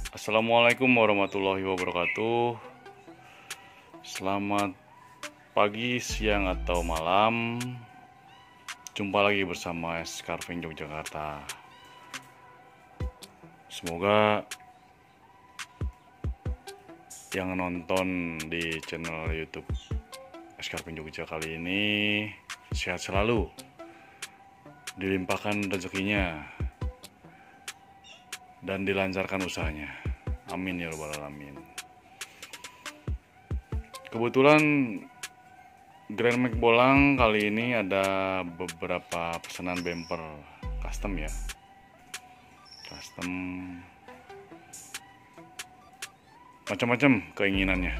Assalamualaikum warahmatullahi wabarakatuh. Selamat pagi, siang, atau malam. Jumpa lagi bersama Escarving Yogyakarta. Semoga yang nonton di channel YouTube Escarving Jogja kali ini sehat selalu, dilimpahkan rezekinya, dan dilancarkan usahanya. Amin ya rabbal alamin. Kebetulan Grand Max Bolang kali ini ada beberapa pesanan bumper custom ya. Custom macam-macam keinginannya.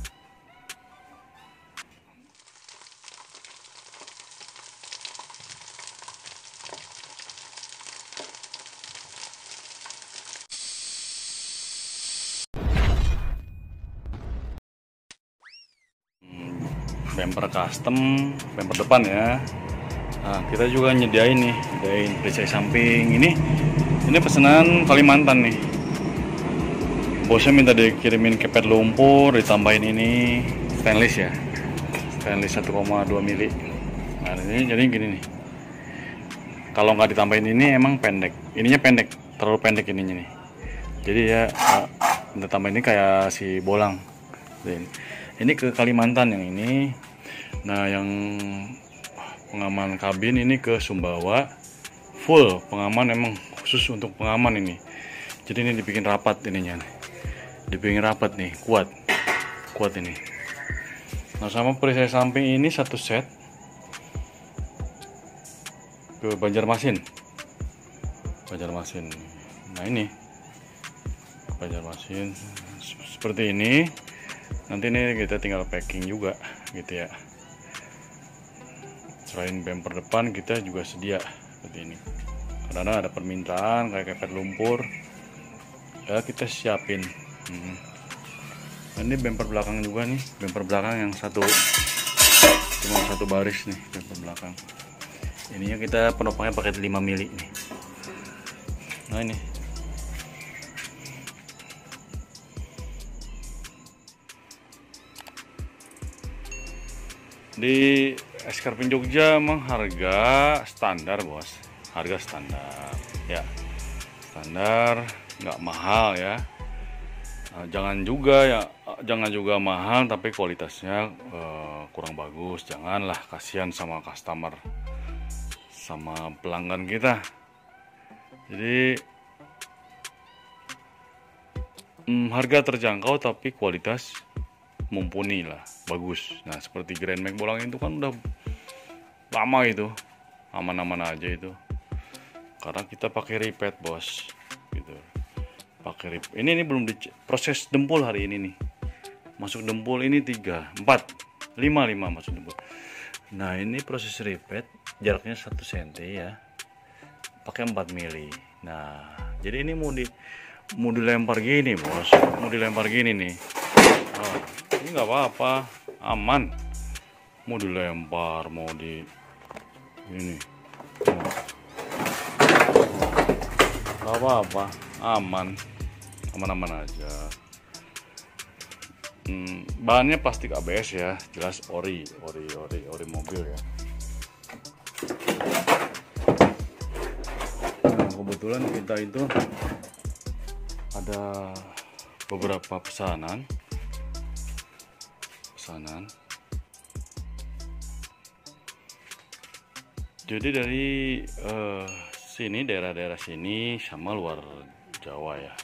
Bumper custom, bumper depan ya. Nah, kita juga nyediain perisai samping ini pesanan Kalimantan nih. Bosnya minta dikirimin kepet lumpur, ditambahin ini stainless ya, stainless 1,2 mili. Nah ini jadi gini nih, kalau nggak ditambahin ini emang pendek, ininya pendek, terlalu pendek ininya nih. Jadi ya minta tambahin ini kayak si Bolang. Ini ke Kalimantan yang ini. Nah yang pengaman kabin ini ke Sumbawa, full pengaman, emang khusus untuk pengaman ini. Jadi ini dibikin rapat ininya nih. Dibikin rapat nih, kuat ini. Nah sama perisai samping ini satu set ke Banjarmasin. Nah ini Banjarmasin seperti ini. Nanti ini kita tinggal packing juga gitu ya. Selain bumper depan kita juga sedia seperti ini. Karena ada permintaan kayak kepet lumpur ya, kita siapin. Ini bumper belakang juga nih, bumper belakang yang cuma satu baris nih, bumper belakang. Ininya kita penopangnya pakai 5 mili nih. Nah ini di Escarving Jogja emang harga standar bos, harga standar ya, standar, nggak mahal ya. Nah, jangan juga mahal tapi kualitasnya kurang bagus, janganlah, kasihan sama customer, sama pelanggan kita. Jadi harga terjangkau tapi kualitas mumpuni lah, bagus. Nah seperti Grand Max Bolang itu kan udah lama itu, aman-aman aja itu, karena kita pakai repeat bos gitu. Pakai repeat. Ini belum proses dempul hari ini nih, masuk dempul ini 3, 4, 5 masuk dempul. Nah ini proses repeat, jaraknya 1 cm ya, pakai 4 mili. Nah jadi ini mau dilempar gini bos, mau dilempar gini nih. Oh, ini nggak apa-apa, aman. Mau dilempar, mau di ini, nggak apa-apa, aman aja. Bahannya plastik ABS ya, jelas ori mobil ya. Nah, kebetulan kita itu ada beberapa pesanan. Jadi dari sini, daerah-daerah sini sama luar Jawa ya.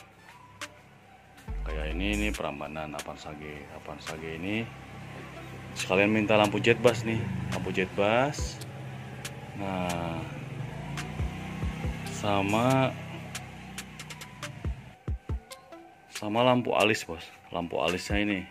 Kayak ini Prambanan, Avansage ini sekalian minta lampu jet bus nih, lampu jet bus. Nah, sama lampu alis bos, lampu alisnya ini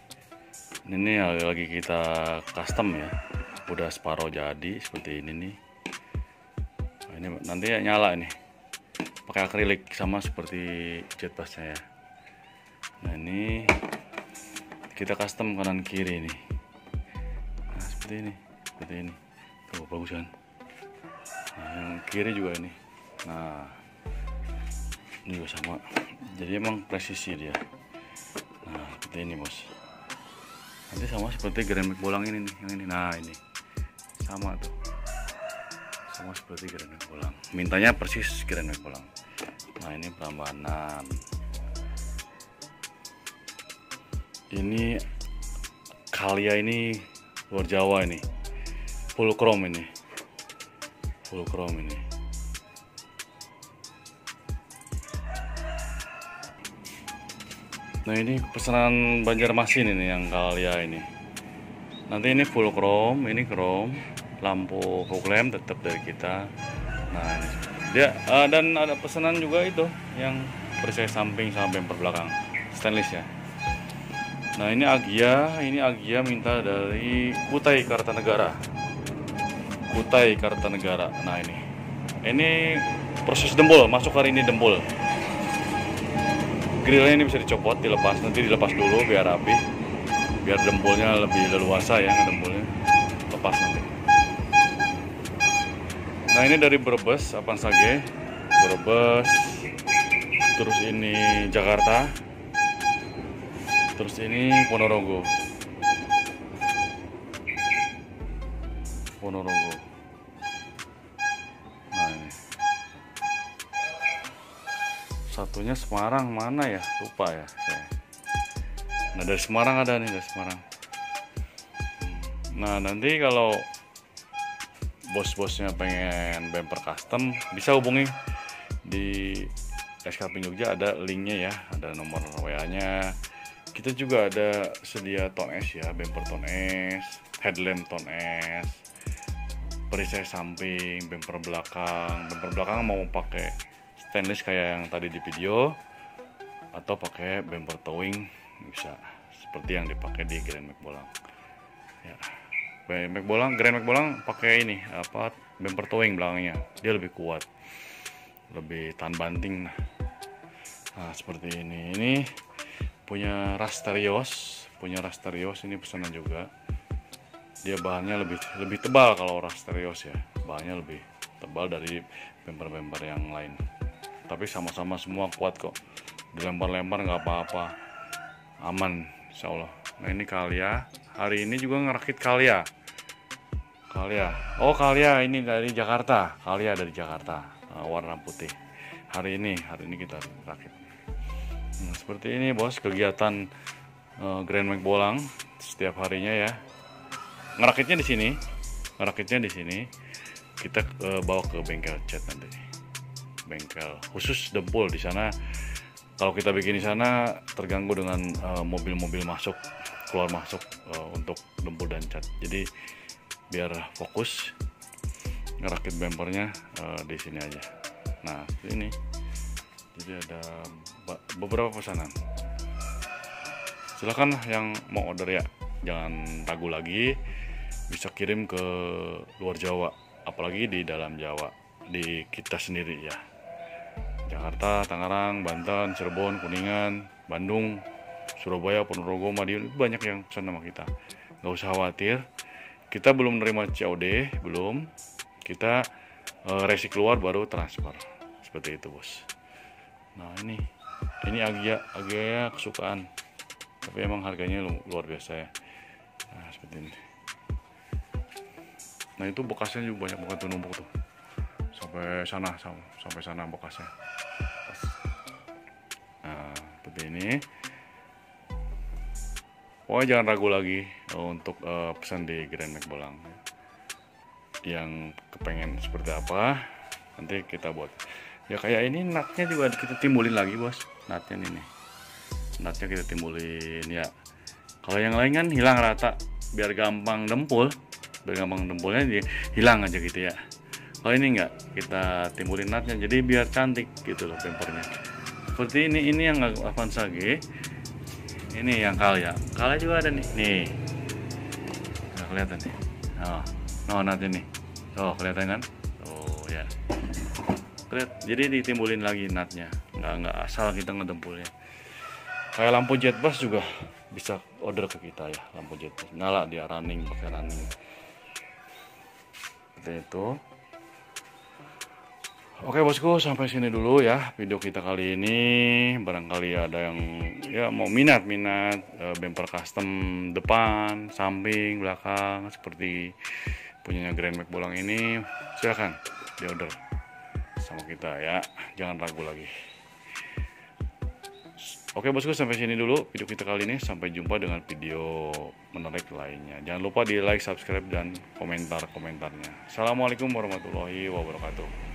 lagi kita custom ya, udah separuh jadi seperti ini nih. Nah, ini nanti ya nyala nih pakai akrilik sama seperti jet busnya ya. Nah ini kita custom kanan kiri nih. Nah seperti ini tuh, bagus kan. Nah yang kiri juga ini. Nah Ini juga sama, jadi emang presisi dia. Nah seperti ini bos, nanti sama seperti Grand Max bolang ini nih, yang ini. Nah ini sama tuh, sama seperti Grand Max bolang, mintanya persis Grand Max bolang. Nah ini Prambanan, ini Kalia, ini luar Jawa, ini full chrome, ini full chrome ini. Nah ini pesanan Banjarmasin ini yang Kalia ini. Nanti ini full chrome, ini chrome, lampu fog lamp tetap dari kita. Nah ini dia, dan ada pesanan juga itu yang perisai samping sama bumper belakang stainless ya. Nah ini Agia minta dari Kutai Kartanegara. Kutai Kartanegara. Nah ini proses dempul, masuk hari ini dempul. Grillnya ini bisa dicopot, dilepas, nanti dilepas dulu biar rapi, biar dempulnya lebih leluasa ya, dempulnya lepas nanti. Nah ini dari Brebes, Avansage, Brebes, terus ini Jakarta, terus ini Ponorogo. Nah ini satunya Semarang, mana ya, lupa ya saya. Nah dari Semarang ada nih, dari Semarang. Nah nanti kalau bos-bosnya pengen bumper custom, bisa hubungi di SKP Jogja, ada linknya ya, ada nomor WA nya. Kita juga ada sedia Tone S ya, bumper Tone S, headlamp Tone S, perisai samping, bumper belakang mau pakai stainless kayak yang tadi di video, atau pakai bumper towing bisa seperti yang dipakai di Grand Max bolang ya. Grand Max bolang pakai ini apa, bumper towing belakangnya, dia lebih kuat, lebih tahan banting. Nah seperti ini punya Rasterios ini pesanan juga. Dia bahannya lebih tebal, kalau Rasterios ya bahannya lebih tebal dari bumper yang lain, tapi sama-sama semua kuat kok, dilempar-lempar nggak apa-apa, aman insya Allah. Nah ini Kalia, hari ini juga ngerakit Kalia. Oh Kalia ini dari Jakarta, warna putih. Hari ini kita rakit. Nah, seperti ini bos kegiatan Grand Max bolang setiap harinya ya. Ngerakitnya di sini. Kita bawa ke bengkel cat nanti. Bengkel khusus dempul di sana. Kalau kita bikin di sana terganggu dengan mobil-mobil keluar masuk untuk dempul dan cat. Jadi biar fokus ngerakit bumpernya di sini aja. Nah ini jadi ada beberapa pesanan. Silakan yang mau order ya, jangan ragu lagi, bisa kirim ke luar Jawa, apalagi di dalam Jawa, di kita sendiri ya. Jakarta, Tangerang, Banten, Cirebon, Kuningan, Bandung, Surabaya, Ponorogo, Madiun, banyak yang pesan sama kita. Gak usah khawatir, kita belum menerima COD, belum. Kita resi keluar baru transfer, seperti itu bos. Nah ini Agia kesukaan, tapi emang harganya luar biasa ya. Nah seperti ini. Nah itu bekasnya juga banyak banget tuh, numpuk tuh sampai sana bekasnya. Nah seperti ini. Pokoknya jangan ragu lagi untuk pesan di Grand Max bolang. Yang kepengen seperti apa nanti kita buat. Ya kayak ini natnya juga kita timbulin lagi bos, natnya kita timbulin ya. Kalau yang lain kan hilang rata, biar gampang dempulnya dia hilang aja gitu ya. Kalau ini enggak, kita timbulin natnya jadi biar cantik gitu loh bumpernya. Seperti ini yang Avansage, ini yang Kalia juga ada nih nggak kelihatan nih. Natnya nih, kelihatan kan? Ya. Jadi ditimbulin lagi natnya, nggak asal kita ngedempulnya. Kayak lampu jet bus juga bisa order ke kita ya, lampu jet bus nyala dia pakai running seperti itu. Oke bosku, sampai sini dulu ya video kita kali ini. Barangkali ada yang ya mau minat bumper custom depan, samping, belakang seperti punyanya Grand Max Bolang ini, silahkan di order sama kita ya, jangan ragu lagi. Oke bosku, sampai sini dulu video kita kali ini. Sampai jumpa dengan video menarik lainnya. Jangan lupa di like, subscribe, dan komentar-komentarnya. Assalamualaikum warahmatullahi wabarakatuh.